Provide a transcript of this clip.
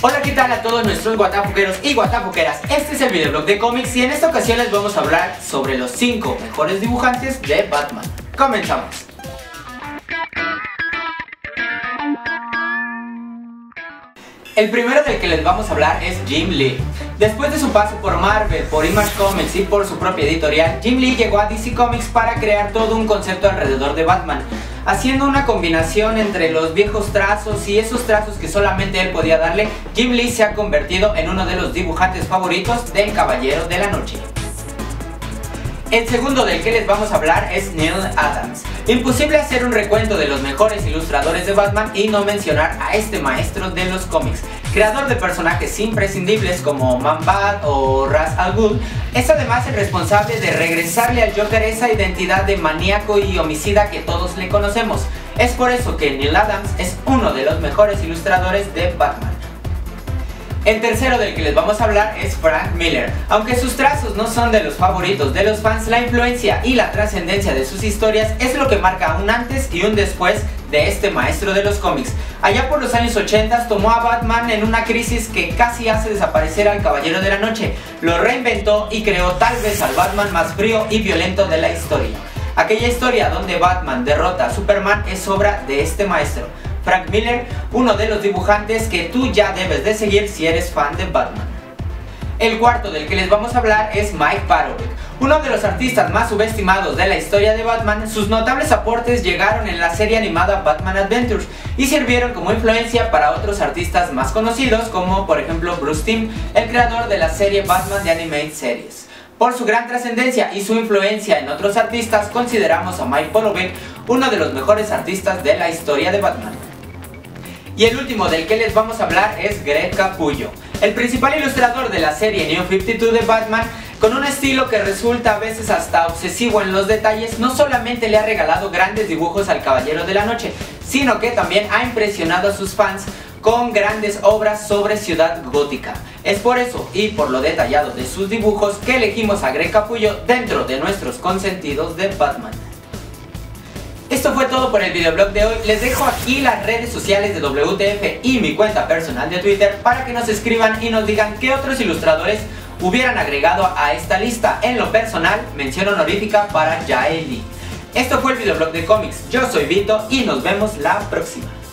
Hola, ¿qué tal a todos nuestros guatafuqueros y guatafuqueras? Este es el videoblog de cómics y en esta ocasión les vamos a hablar sobre los 5 mejores dibujantes de Batman. Comenzamos. El primero del que les vamos a hablar es Jim Lee. Después de su paso por Marvel, por Image Comics y por su propia editorial, Jim Lee llegó a DC Comics para crear todo un concepto alrededor de Batman, haciendo una combinación entre los viejos trazos y esos trazos que solamente él podía darle. Jim Lee se ha convertido en uno de los dibujantes favoritos del Caballero de la Noche. El segundo del que les vamos a hablar es Neal Adams. Imposible hacer un recuento de los mejores ilustradores de Batman y no mencionar a este maestro de los cómics. Creador de personajes imprescindibles como Man-Bat o Ra's al Ghul, es además el responsable de regresarle al Joker esa identidad de maníaco y homicida que todos le conocemos. Es por eso que Neal Adams es uno de los mejores ilustradores de Batman. El tercero del que les vamos a hablar es Frank Miller. Aunque sus trazos no son de los favoritos de los fans, la influencia y la trascendencia de sus historias es lo que marca un antes y un después de este maestro de los cómics. Allá por los años 80 tomó a Batman en una crisis que casi hace desaparecer al Caballero de la Noche, lo reinventó y creó tal vez al Batman más frío y violento de la historia. Aquella historia donde Batman derrota a Superman es obra de este maestro, Frank Miller, uno de los dibujantes que tú ya debes de seguir si eres fan de Batman. El cuarto del que les vamos a hablar es Mike Parovek, uno de los artistas más subestimados de la historia de Batman. Sus notables aportes llegaron en la serie animada Batman Adventures y sirvieron como influencia para otros artistas más conocidos como por ejemplo Bruce Timm, el creador de la serie Batman The Animated Series. Por su gran trascendencia y su influencia en otros artistas, consideramos a Mike Parovek uno de los mejores artistas de la historia de Batman. Y el último del que les vamos a hablar es Greg Capullo, el principal ilustrador de la serie New 52 de Batman. Con un estilo que resulta a veces hasta obsesivo en los detalles, no solamente le ha regalado grandes dibujos al Caballero de la Noche, sino que también ha impresionado a sus fans con grandes obras sobre Ciudad Gótica. Es por eso y por lo detallado de sus dibujos que elegimos a Greg Capullo dentro de nuestros consentidos de Batman. Esto fue todo por el videoblog de hoy. Les dejo aquí las redes sociales de WTF y mi cuenta personal de Twitter para que nos escriban y nos digan qué otros ilustradores hubieran agregado a esta lista. En lo personal, mención honorífica para Jael Lee. Esto fue el videoblog de cómics. Yo soy Vito y nos vemos la próxima.